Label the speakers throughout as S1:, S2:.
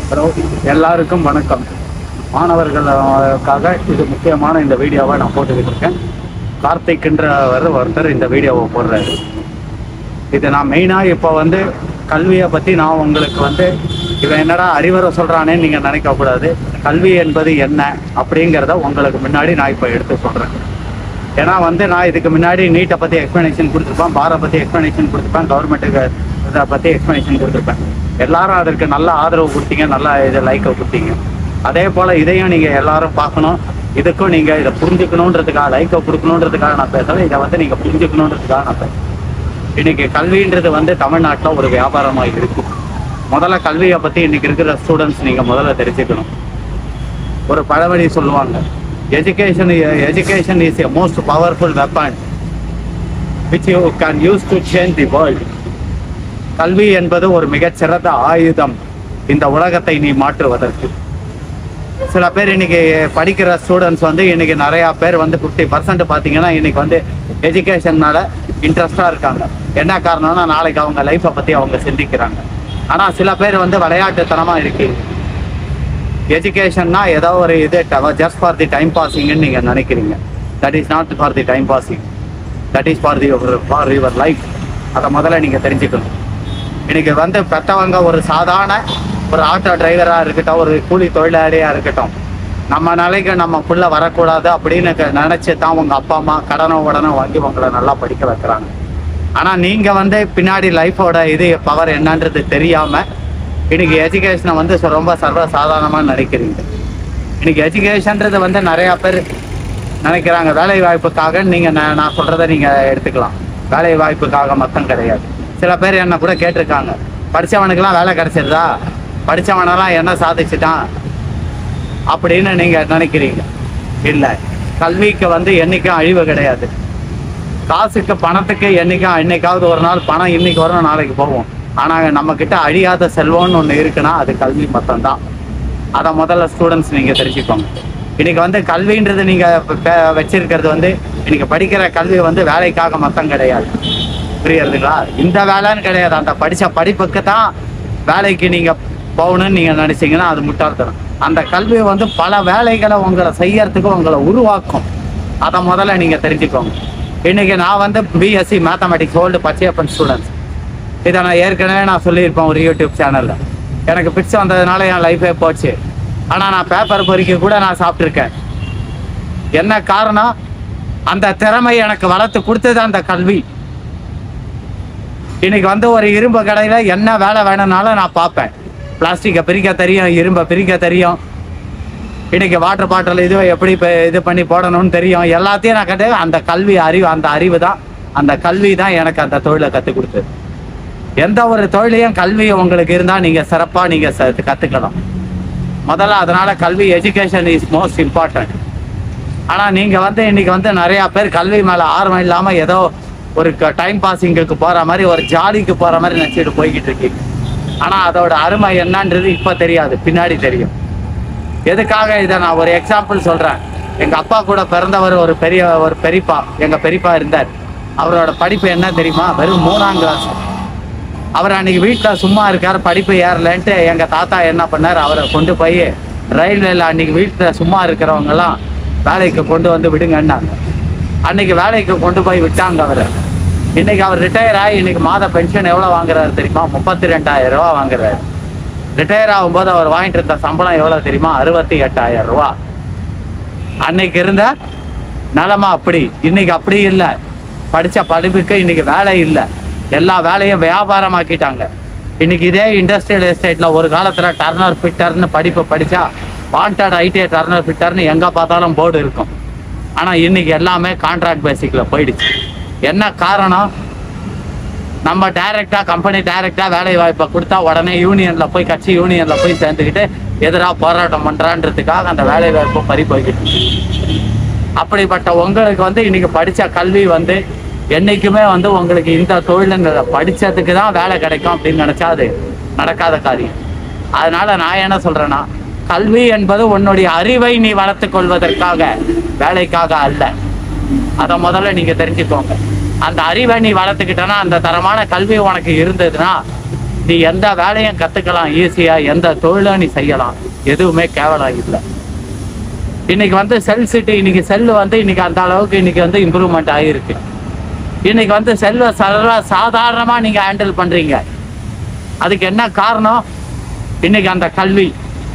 S1: Hello, எல்லாருக்கும் வணக்கம். மாணவர்களுக்காக இது முக்கியமான இந்த வீடியோவை நான் போட்டுக்கிட்டு இருக்கேன். கார்த்திக்ன்றவர் ஒருத்தர் இந்த வீடியோவை போடுறாரு. இது நான் மெயினாக இப்போ கல்வியை பற்றி நான் உங்களுக்கு இவன் என்னடா அறிவுரை சொல்கிறானேன்னு நீங்கள் நினைக்கக்கூடாது. கல்வி என்பது என்ன அப்படிங்கிறத உங்களுக்கு முன்னாடி நான் இப்போ எடுத்து சொல்கிறேன். ஏன்னா நான் இதுக்கு முன்னாடி நீட்டை பற்றி எக்ஸ்ப்ளனேஷன் கொடுத்துருப்பேன், பாரை பற்றி எக்ஸ்ப்ளனேஷன் கொடுத்துருப்பேன், கவர்மெண்ட்டுக்கு இதை பற்றி எக்ஸ்ப்ளனேஷன் கொடுத்துருப்பேன். எல்லாரும் அதற்கு நல்ல ஆதரவு கொடுத்தீங்க, நல்லா இதை லைக்கை கொடுத்தீங்க. அதே போல் இதையும் நீங்கள் எல்லாரும் பார்க்கணும். இதுக்கும் நீங்கள் இதை புரிஞ்சுக்கணுன்றதுக்காக, லைக்கை கொடுக்கணுன்றதுக்காக நான் பேசலை. இதை நீங்கள் புரிஞ்சுக்கணுன்றதுக்காக நான் பேசுகிறேன். இன்றைக்கி கல்வின்றது தமிழ்நாட்டில் ஒரு வியாபாரமாக இருக்குது. முதல்ல கல்வியை பற்றி இன்றைக்கி இருக்கிற ஸ்டூடெண்ட்ஸ் நீங்கள் முதல்ல தெரிஞ்சுக்கணும். ஒரு பழமொழி சொல்லுவாங்க, education is a most powerful weapon which you can use to change the world. கல்வி என்பது ஒரு மிகச்சிறந்த ஆயுதம் இந்த உலகத்தை நீ மாற்றுவதற்கு. சில பேர் இன்னைக்கு படிக்கிற ஸ்டூடெண்ட்ஸ் இன்னைக்கு நிறையா பேர் 50% பார்த்தீங்கன்னா இன்னைக்கு எஜுகேஷன்னால இன்ட்ரெஸ்டாக இருக்காங்க. என்ன காரணம்னா நாளைக்கு அவங்க லைஃப்பை பற்றி அவங்க சிந்திக்கிறாங்க. ஆனால் சில பேர் விளையாட்டுத்தனமாக இருக்கு. எஜுகேஷன்னா ஏதோ ஒரு இது ஜஸ்ட் ஃபார் தி டைம் பாசிங்னு நீங்கள் நினைக்கிறீங்க. That is not for the time passing, that is for your life. அதை முதல்ல நீங்கள் தெரிஞ்சுக்கணும். இன்னைக்கு பெற்றவங்க ஒரு சாதாரண ஒரு ஆட்டோ டிரைவராக இருக்கட்டும், ஒரு கூலி தொழிலாளியாக இருக்கட்டும், நம்ம நிலைக்கு நம்ம புள்ள வரக்கூடாது அப்படின்னு நினச்சி தான் உங்கள் அப்பா அம்மா கடனோ உடனே வாங்கி உங்களை நல்லா படிக்க வைக்கிறாங்க. ஆனால் நீங்கள் பின்னாடி லைஃபோட இது பவர் என்னன்றது தெரியாமல் இன்னைக்கு எஜுகேஷனை ரொம்ப சர்வ சாதாரணமாக நினைக்கிறீங்க. இன்னைக்கு எஜுகேஷன்றது நிறையா பேர் நினைக்கிறாங்க வேலை வாய்ப்புக்காக. நீங்கள் நான் சொல்கிறத நீங்கள் எடுத்துக்கலாம். வேலை வாய்ப்புக்காக மட்டும் கிடையாது. சில பேர் என்ன கூட கேட்டிருக்காங்க, படித்தவனுக்கெல்லாம் வேலை கிடைச்சிருதா, படித்தவனெல்லாம் என்ன சாதிச்சுட்டான் அப்படின்னு நீங்கள் நினைக்கிறீங்க. இல்லை, கல்விக்கு என்றைக்கும் அழிவு கிடையாது. காசுக்கு பணத்துக்கு என்னைக்காவது ஒரு நாள் பணம் இன்னைக்கு வரும், நாளைக்கு போவோம். ஆனால் நம்மக்கிட்ட அழியாத செல்வம்னு ஒன்று இருக்குன்னா அது கல்வி மட்டும்தான். அதை முதல்ல ஸ்டூடெண்ட்ஸ் நீங்கள் தெரிஞ்சுக்கோங்க. இன்றைக்கி கல்வின்றது நீங்கள் வச்சிருக்கிறது இன்றைக்கி படிக்கிற கல்வி வேலைக்காக மட்டும் கிடையாது. புரியுறதுங்களா? இந்த வேலைன்னு கிடையாது. அந்த படித்த படிப்புக்கு தான் வேலைக்கு நீங்கள் போகணும்னு நீங்கள் நினச்சிங்கன்னா அது முட்டாள்தனம். அந்த கல்வி பல வேலைகளை உங்களை செய்யறதுக்கு உங்களை உருவாக்கும். அதை முதல்ல நீங்கள் தெரிஞ்சுக்கோங்க. இன்றைக்கி நான் BSc mathematics old Pachaiyappan students. இதை நான் ஏற்கனவே சொல்லியிருப்பேன் ஒரு யூடியூப் சேனலில். எனக்கு பிடிச்சி வந்ததுனால என் லைஃபே போச்சு. ஆனால் நான் பேப்பர் பொறிக்க கூட நான் சாப்பிட்ருக்கேன். என்ன காரணம்? அந்த திறமை எனக்கு வளர்த்து கொடுத்தது அந்த கல்வி. இன்னைக்கு ஒரு இரும்பு கடையில் என்ன வேலை வேணும்னாலும் நான் பார்ப்பேன். பிளாஸ்டிக்கை பிரிக்க தெரியும், இரும்பை பிரிக்க தெரியும், இன்னைக்கு வாட்டர் பாட்டில் எப்படி இது பண்ணி போடணும்னு தெரியும். எல்லாத்தையும் நான் கேட்டேன். அந்த கல்வி அறிவு, அந்த அறிவு தான், அந்த கல்வி தான் எனக்கு அந்த தொழிலை கற்றுக் கொடுத்தது. எந்த ஒரு தொழிலையும் கல்வி உங்களுக்கு இருந்தால் நீங்கள் சிறப்பாக நீங்கள் கற்றுக்கலாம் முதல்ல. அதனால் கல்வி, எஜுகேஷன் இஸ் மோஸ்ட் இம்பார்ட்டன்ட். ஆனால் நீங்கள் இன்னைக்கு நிறையா பேர் கல்வி மேலே ஆர்வம் இல்லாமல் ஏதோ ஒரு டைம் பாசிங்குக்கு போகிற மாதிரி, ஒரு ஜாலிக்கு போகிற மாதிரி நினச்சிட்டு போய்கிட்டு இருக்கீங்க. ஆனால் அதோட அருமை என்னன்றது இப்போ தெரியாது, பின்னாடி தெரியும். எதுக்காக இதை நான் ஒரு எக்ஸாம்பிள் சொல்கிறேன். எங்கள் அப்பா கூட பிறந்தவர் ஒரு பெரியப்பா, எங்கள் பெரியப்பா இருந்தார். அவரோட படிப்பு என்ன தெரியுமா? வெறும் 3ஆம் கிளாஸ். அவர் அன்றைக்கி வீட்டில் சும்மா இருக்கார், படிப்பு ஏறலன்ட்டு எங்கள் தாத்தா என்ன பண்ணார், அவரை கொண்டு போய் ரயில்வேல அன்றைக்கி வீட்டில் சும்மா இருக்கிறவங்கெல்லாம் வேலைக்கு கொண்டு விடுங்கன்னாங்க. அன்றைக்கி வேலைக்கு கொண்டு போய் விட்டாங்க அவர். இன்றைக்கி அவர் ரிட்டையர் ஆகி இன்றைக்கி மாத பென்ஷன் எவ்வளோ வாங்குறாரு தெரியுமா? 32,000 ரூபா வாங்குறாரு. ரிட்டையர் ஆகும்போது அவர் வாங்கிட்டு இருந்த சம்பளம் எவ்வளோ தெரியுமா? 68,000 ரூபா. அன்னைக்கு இருந்த நிலமா அப்படி. இன்னைக்கு அப்படி இல்லை. படித்த படிப்புக்கு இன்னைக்கு வேலை இல்லை. எல்லா வேலையும் வியாபாரமாக்கிட்டாங்க. இன்னைக்கு இதே இண்டஸ்ட்ரியல் எஸ்டேட்டில் ஒரு காலத்தில் டர்னர் ஃபிட்டர்னு படிப்பு படித்தா வாண்டட் ஐடிஐ டர்னர் ஃபிட்டர்னு எங்கே பார்த்தாலும் போர்டு இருக்கும். ஆனால் இன்னைக்கு எல்லாமே கான்ட்ராக்ட் பேசிக்கில் போயிடுச்சு. என்ன காரணம்? நம்ம டைரெக்டாக கம்பெனி டைரெக்டாக வேலை வாய்ப்பை கொடுத்தா உடனே யூனியனில் போய், கட்சி யூனியனில் போய் சேர்ந்துக்கிட்டு எதிராக போராட்டம் பண்ணுறான்றதுக்காக அந்த வேலை வாய்ப்பு பறி போய்கிட்டு. அப்படிப்பட்ட உங்களுக்கு இன்னைக்கு படித்த கல்வி என்றைக்குமே உங்களுக்கு இந்த தொழிலுங்கிற படித்ததுக்கு தான் வேலை கிடைக்கும் அப்படின்னு நினச்சா அது நடக்காத காரியம். அதனால் நான் என்ன சொல்கிறேன்னா, கல்வி என்பது உன்னுடைய அறிவை நீ வளர்த்து கொள்வதற்காக, வேலைக்காக அல்ல. அதை முதல்ல நீங்கள் தெரிஞ்சுக்கோங்க. அந்த அறிவை நீ வளர்த்துக்கிட்டனா, அந்த தரமான கல்வி உனக்கு இருந்ததுன்னா நீ எந்த வேலையும் கத்துக்கலாம் ஈஸியா, எந்த தொழிலும் நீ செய்யலாம், எதுவுமே கேவலம் இல்லை. இன்னைக்கு வந்து செல் சிட்டி, இன்னைக்கு செல்லு வந்து இன்னைக்கு அந்த அளவுக்கு இன்னைக்கு வந்து இம்ப்ரூவ்மெண்ட் ஆகிருக்கு. இன்னைக்கு வந்து செல்வ சாதாரணமா நீங்க ஹேண்டில் பண்றீங்க. அதுக்கு என்ன காரணம்? இன்னைக்கு அந்த கல்வி.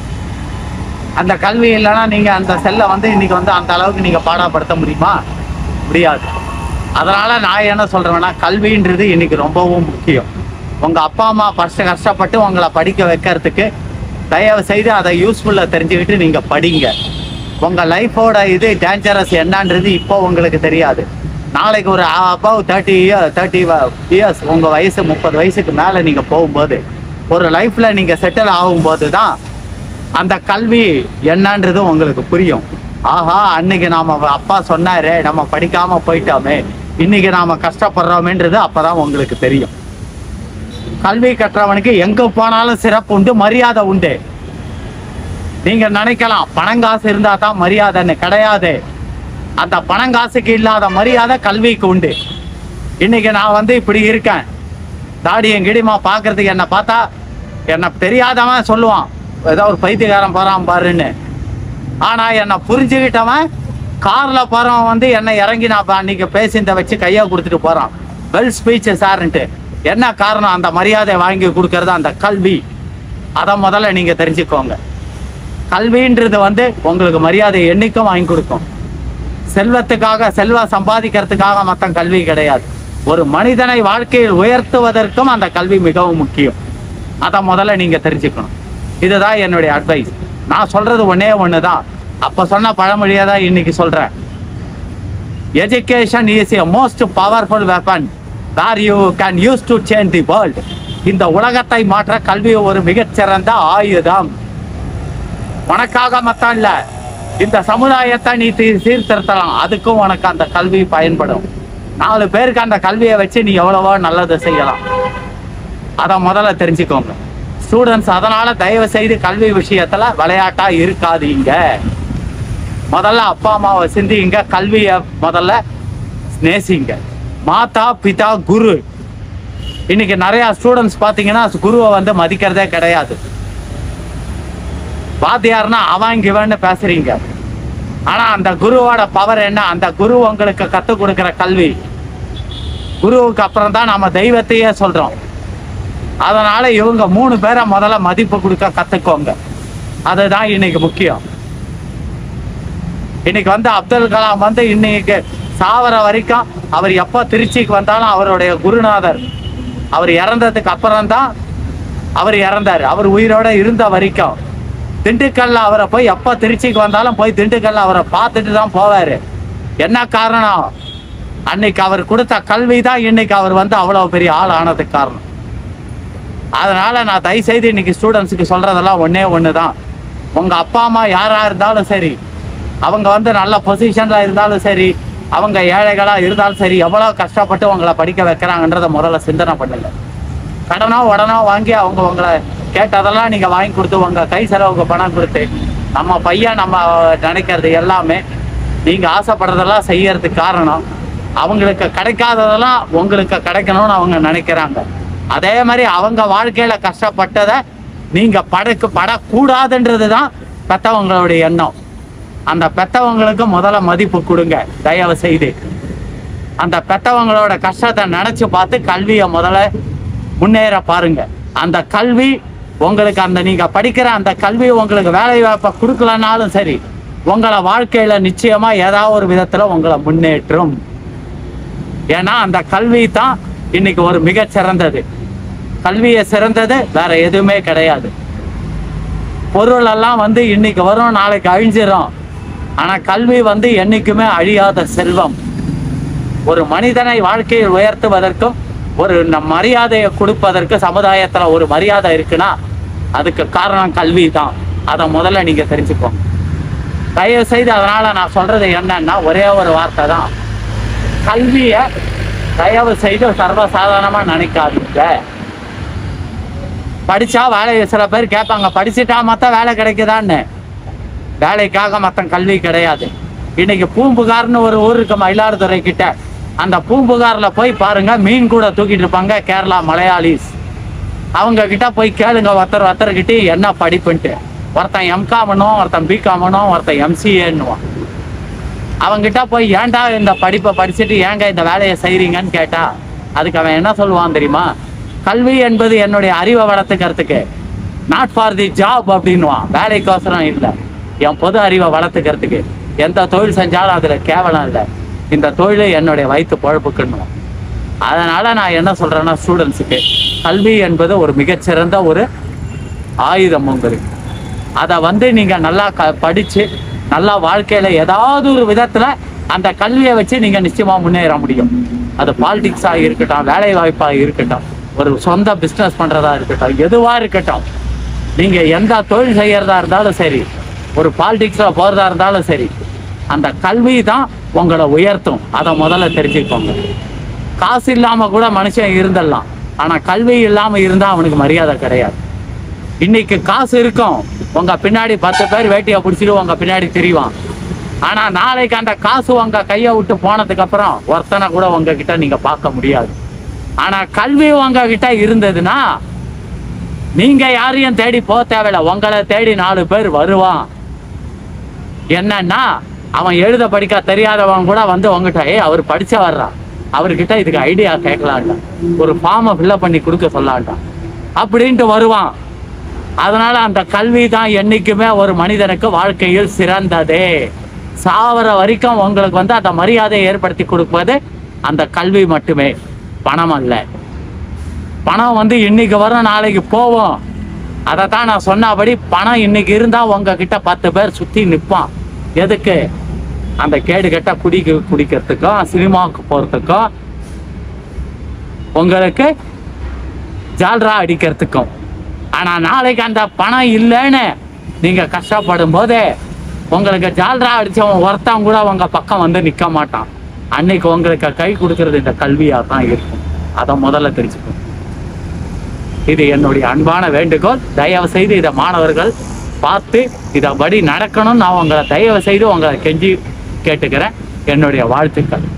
S1: அந்த கல்வி இல்லைன்னா நீங்க அந்த செல்லை வந்து இன்னைக்கு வந்து அந்த அளவுக்கு நீங்க பாடப்படுத்த முடியுமா? முடியாது. அதனால நான் என்ன சொல்றேன்னா, கல்வின்றது இன்னைக்கு ரொம்பவும் முக்கியம். உங்க அப்பா அம்மா ஃபர்ஸ்ட் கஷ்டப்பட்டு உங்களை படிக்க வைக்கிறதுக்கு தயவு செய்து அதை யூஸ்ஃபுல்லா தெரிஞ்சுக்கிட்டு நீங்க படிங்க. உங்க லைஃபோட இது டேஞ்சரஸ் என்னன்றது இப்போ உங்களுக்கு தெரியாது. நாளைக்கு ஒரு அபவ் 30 இயர்ஸ் உங்க வயசு 30 வயசுக்கு மேல நீங்க போகும்போது, ஒரு லைஃப்ல நீங்க செட்டில் ஆகும்போது தான் அந்த கல்வி என்னன்றது உங்களுக்கு புரியும். ஆஹா, அன்னைக்கு நாம அப்பா சொன்னாரே, நம்ம படிக்காம போயிட்டோமே, இன்னைக்கு நாம கஷ்டப்படுறோமேன்றது அப்பதான் உங்களுக்கு தெரியும். கல்வி கற்றவனுக்கு எங்க போனாலும் சிறப்பு உண்டு, மரியாதை உண்டு. நீங்க நினைக்கலாம் பணங்காசு இருந்தா தான் மரியாதைன்னு. கிடையாது. அந்த பணங்காசுக்கு இல்லாத மரியாதை கல்விக்கு உண்டு. இன்னைக்கு நான் வந்து இப்படி இருக்கேன், தாடியும் கிடிமா பாக்குறதுக்கு என்ன பார்த்தா என்ன தெரியாதவன் சொல்லுவான், ஏதோ ஒரு பைத்தியக்காரன் போறான் பாருன்னு. ஆனா என்ன புரிஞ்சுக்கிட்டவன் கார்ல போறவன் வந்து என்ன இறங்கி நான் அன்னைக்கு பேசிந்த வச்சு கையா கொடுத்துட்டு போறான், வெல் ஸ்பீச் சார்ன்ட்டு. என்ன காரணம்? அந்த மரியாதை வாங்கி கொடுக்கறது அந்த கல்வி. அதை முதல்ல நீங்க தெரிஞ்சுக்கோங்க. கல்வின்றது வந்து உங்களுக்கு மரியாதை என்னைக்கும் வாங்கி கொடுக்கும். செல்வத்துக்காக, செல்வம் சம்பாதிக்கிறதுக்காக மொத்தம் கல்வி கிடையாது. ஒரு மனிதனை வாழ்க்கையில் உயர்த்துவதற்கும் அந்த கல்வி மிகவும் முக்கியம். அதை முதல்ல நீங்க தெரிஞ்சுக்கணும். இதுதான் என்னுடைய அட்வைஸ். நான் சொல்றது ஒன்னே ஒண்ணுதான், அப்ப சொன்ன பழமொழியை தான் இன்னைக்கு சொல்றேன். Education is a most powerful weapon where you can use to change the world. இந்த உலகத்தை மாற்ற கல்வி ஒரு மிகச்சிறந்த ஆயுதம். உனக்காக மத்தம் இல்ல, இந்த சமுதாயத்தை நீ சீர்திருத்தலாம், அதுக்கும் உனக்கு அந்த கல்வி பயன்படும். 4 பேருக்கு அந்த கல்வியை வச்சு நீ எவ்வளவோ நல்லது செய்யலாம். அதை முதல்ல தெரிஞ்சுக்கோங்க ஸ்டூடெண்ட்ஸ். அதனால தயவு செய்து கல்வி விஷயத்துல விளையாட்டா இருக்காதீங்க. முதல்ல அப்பா அம்மாவை சிந்திங்க, கல்வியை முதல்ல நேசிங்க. மாதா பிதா குரு. இன்னைக்கு நிறைய ஸ்டூடெண்ட்ஸ் பாத்தீங்கன்னா குருவை வந்து மதிக்கிறதே கிடையாது. வாத்தியார்னா அவன் இவன்னு பேசுறீங்க. ஆனா அந்த குருவோட பவர் என்ன? அந்த குரு உங்களுக்கு கத்துக் கொடுக்கிற கல்வி. குருவுக்கு அப்புறம் தான் நாம தெய்வத்தையே சொல்றோம். அதனால இவங்க 3 பேரை முதல்ல மதிப்பு கொடுக்க கத்துக்கோங்க. அதுதான் இன்னைக்கு முக்கியம். இன்னைக்கு வந்து அப்துல் கலாம் வந்து இன்னைக்கு சாவர வரைக்கும் அவர் எப்ப திருச்சிக்கு வந்தாலும் அவருடைய குருநாதர், அவர் இறந்ததுக்கு அப்புறம் தான் அவர் இறந்தார். அவர் உயிரோட இருந்த வரைக்கும் திண்டுக்கல்ல அவரை போய் எப்ப திருச்சிக்கு வந்தாலும் போய் திண்டுக்கல்ல அவரை பார்த்துட்டு தான் போவாரு. என்ன காரணம்? அன்னைக்கு அவர் கொடுத்த கல்வி தான் இன்னைக்கு அவர் வந்து அவ்வளவு பெரிய ஆள் ஆனதுக்கு காரணம். அதனால நான் தயவுசெய்து இன்னைக்கு ஸ்டூடெண்ட்ஸுக்கு சொல்றதெல்லாம் ஒன்னே ஒண்ணுதான். உங்க அப்பா அம்மா யாரா இருந்தாலும் சரி, அவங்க வந்து நல்ல பொசிஷன்ல இருந்தாலும் சரி, அவங்க ஏழைகளா இருந்தாலும் சரி, எவ்வளவு கஷ்டப்பட்டு உங்களை படிக்க வைக்கிறாங்கன்றத முதல்ல சிந்தனை பண்ணுங்க. கடனோ உடனோ வாங்கி அவங்க உங்களை கேட்டதெல்லாம் நீங்க வாங்கி கொடுத்து உங்க கை செலவுக்கு பணம் கொடுத்து நம்ம பையன் நம்ம நினைக்கிறது எல்லாமே நீங்க ஆசைப்படுறதெல்லாம் செய்யறதுக்கு காரணம் அவங்களுக்கு கிடைக்காததெல்லாம் உங்களுக்கு கிடைக்கணும்னு அவங்க நினைக்கிறாங்க. அதே மாதிரி அவங்க வாழ்க்கையில கஷ்டப்பட்டதை நீங்க படக்கூடாதுன்றது தான் பெத்தவங்களுடைய எண்ணம். அந்த பெத்தவங்களுக்கு முதல்ல மதிப்பு கொடுங்க தயவு செய்து. அந்த பெத்தவங்களோட கஷ்டத்தை நினைச்சு பார்த்து கல்வியை முதல்ல முன்னேற பாருங்க. அந்த கல்வி உங்களுக்கு, அந்த நீங்க படிக்கிற அந்த கல்வி உங்களுக்கு வேலை வாய்ப்பை கொடுக்கலனாலும் சரி, உங்களை வாழ்க்கையில நிச்சயமா ஏதாவது ஒரு விதத்துல உங்களை முன்னேற்றும். ஏன்னா அந்த கல்வி தான் இன்னைக்கு ஒரு மிக சிறந்தது. கல்வியை சிறந்தது வேற எதுவுமே கிடையாது. பொருள் எல்லாம் வந்து இன்னைக்கு வரும், நாளைக்கு அழிஞ்சிடும். ஆனா கல்வி வந்து என்னைக்குமே அழியாத செல்வம். ஒரு மனிதனை வாழ்க்கையில் உயர்த்துவதற்கும் ஒரு மரியாதையை கொடுப்பதற்கு சமுதாயத்துல ஒரு மரியாதை இருக்குன்னா அதுக்கு காரணம் கல்வி தான். அதை முதல்ல நீங்க தெரிஞ்சுக்கோங்க தயவு செய்து. அதனால நான் சொல்றது என்னன்னா ஒரே ஒரு வார்த்தை தான், கல்வியை தயவு செய்து சர்வசாதாரணமா நினைக்காதீங்க. படிச்சா வேலை, சில பேர் கேட்பாங்க படிச்சுட்டா மத்த வேலை கிடைக்குதான்னு. வேலைக்காக மத்த கல்வி கிடையாது. இன்னைக்கு பூம்புகார்னு ஒரு ஊர் இருக்கு மயிலாடுதுறை கிட்ட, அந்த பூம்புகார்ல போய் பாருங்க, மீன் கூட தூக்கிட்டு இருப்பாங்க கேரளா மலையாளிஸ். அவங்க கிட்ட போய் கேளுங்க, ஒருத்தர்கிட்ட என்ன படிப்புன்ட்டு. ஒருத்தன் எம்காம் பண்ணுவான், ஒருத்தன் பிகாம் பண்ணுவான், ஒருத்தன் எம்சிஏன்னுவான். அவங்கிட்ட போய் ஏன்டா இந்த படிப்பை படிச்சுட்டு ஏங்க இந்த வேலையை செய்றீங்கன்னு கேட்டா அதுக்கு அவன் என்ன சொல்லுவான் தெரியுமா? கல்வி என்பது என்னுடைய அறிவை வளர்த்துக்கிறதுக்கு, நாட் ஃபார் தி ஜாப் அப்படின்னுவான். வேலைக்கோசரம் இல்லை, என் பொது அறிவை வளர்த்துக்கிறதுக்கு. எந்த தொழில் செஞ்சாலும் அதுல கேவலம் இல்லை, இந்த தொழிலை என்னுடைய வயிற்று பொழப்புக்குன்னுவான். அதனால நான் என்ன சொல்றேன்னா, ஸ்டூடெண்ட்ஸுக்கு கல்வி என்பது ஒரு மிகச்சிறந்த ஒரு ஆயுதம் உங்களுக்கு. அதை நீங்க நல்லா படிச்சு நல்லா வாழ்க்கையில ஏதாவது ஒரு விதத்துல அந்த கல்வியை வச்சு நீங்க நிச்சயமா முன்னேற முடியும். அது பாலிடிக்ஸா இருக்கட்டும், வேலை வாய்ப்பா இருக்கட்டும், ஒரு சொந்த பிஸ்னஸ் பண்றதா இருக்கட்டும், எதுவா இருக்கட்டும், நீங்க எந்த தொழில் செய்யறதா இருந்தாலும் சரி, ஒரு பாலிடிக்ஸ்ல போறதா இருந்தாலும் சரி, அந்த கல்வி தான் உங்களை உயர்த்தும். அதை முதல்ல தெரிஞ்சுக்கோங்க. காசு இல்லாம கூட மனுஷன் இருந்துடலாம், ஆனா கல்வி இல்லாம இருந்தா அவனுக்கு மரியாதை கிடையாது. இன்னைக்கு காசு இருக்கும், உங்க பின்னாடி 10 பேர் வேட்டியை பிடிச்சிட்டு உங்க பின்னாடி தெரிவான். ஆனா நாளைக்கு அந்த காசு உங்க கையை விட்டு போனதுக்கு அப்புறம் ஒருத்தனை கூட உங்ககிட்ட நீங்க பார்க்க முடியாது. ஆனா கல்வி உங்ககிட்ட இருந்ததுன்னா நீங்க யாரையும் தேடி போக தேவையில்லை, உங்களை தேடி 4 பேர் வருவான். என்னன்னா அவன் எழுத படிக்க தெரியாதவன் கூட உங்ககிட்ட அவர் படிச்ச வர்றான், அவர்கிட்ட இதுக்கு ஐடியா கேட்கலான்டா, ஒரு ஃபார்மை ஃபில்அப் பண்ணி கொடுக்க சொல்லான்டா அப்படின்ட்டு வருவான். அதனால அந்த கல்வி தான் என்னைக்குமே ஒரு மனிதனுக்கு வாழ்க்கையில் சிறந்ததே. சாவர வரைக்கும் உங்களுக்கு அந்த மரியாதையை ஏற்படுத்தி கொடுப்பது அந்த கல்வி மட்டுமே, பணம் அல்ல. பணம் இன்னைக்கு வரும், நாளைக்கு போவோம். அதைத்தான் நான் சொன்னபடி பணம் இன்னைக்கு இருந்தா உங்ககிட்ட 10 பேர் சுத்தி நிற்பான். எதுக்கு? அந்த கேடு கெட்ட குடிக்கிறதுக்கும், சினிமாவுக்கு போறதுக்கும், உங்களுக்கு ஜால்ரா அடிக்கிறதுக்கும். ஆனா நாளைக்கு அந்த பணம் இல்லைன்னு நீங்க கஷ்டப்படும் போது உங்களுக்கு ஜால்ரா அடிச்சவன் ஒருத்தன் கூட உங்க பக்கம் நிக்க மாட்டான். அன்னைக்கு உங்களுக்கு கை கொடுக்கறது இந்த கல்வியா தான் இருக்கும். அதை முதல்ல தெரிஞ்சுக்கணும். இது என்னுடைய அன்பான வேண்டுகோள். தயவு செய்து இதை மாணவர்கள் பார்த்து இதபடி நடக்கணும்னு நான் உங்களை தயவு செய்து உங்களை கெஞ்சி கேட்டுக்கிறேன். என்னுடைய வாழ்த்துக்கள்.